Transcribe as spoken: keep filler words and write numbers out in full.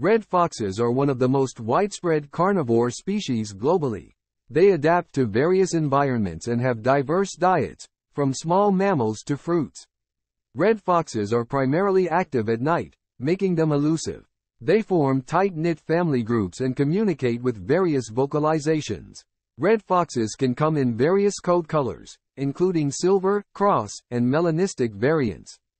Red foxes are one of the most widespread carnivore species globally. They adapt to various environments and have diverse diets, from small mammals to fruits. Red foxes are primarily active at night, making them elusive. They form tight-knit family groups and communicate with various vocalizations. Red foxes can come in various coat colors, including silver, cross, and melanistic variants.